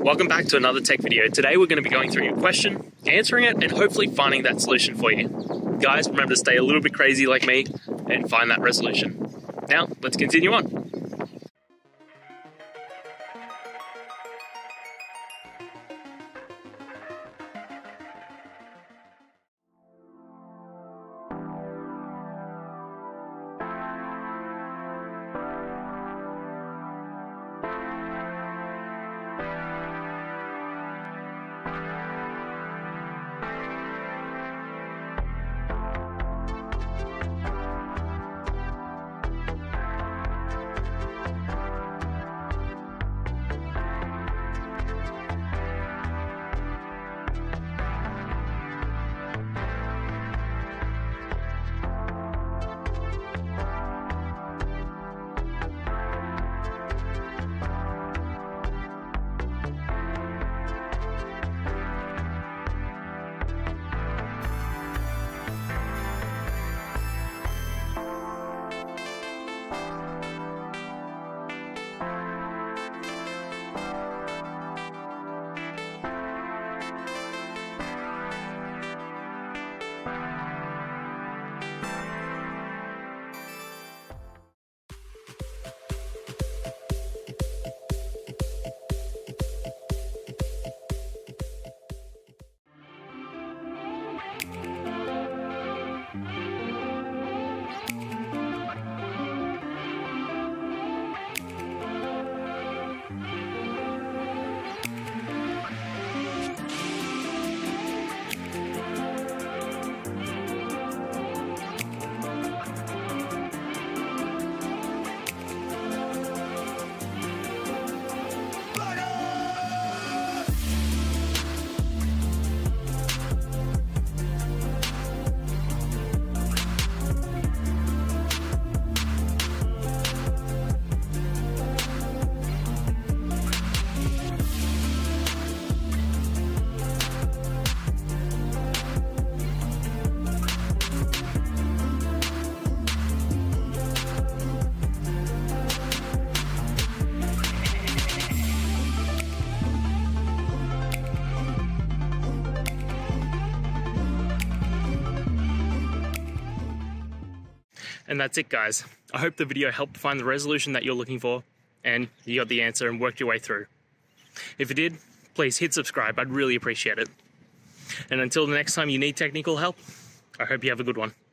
Welcome back to another tech video. Today we're going to be going through your question, answering it, and hopefully finding that solution for you. Guys, remember to stay a little bit crazy like me and find that resolution. Now, let's continue on. And that's it, guys. I hope the video helped find the resolution that you're looking for and you got the answer and worked your way through. If it did, please hit subscribe. I'd really appreciate it. And until the next time you need technical help, I hope you have a good one.